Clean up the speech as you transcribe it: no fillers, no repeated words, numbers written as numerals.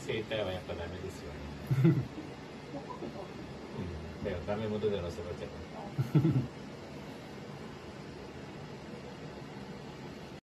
整体はやっぱダメですよね。うん、だからダメ元での育ちやから。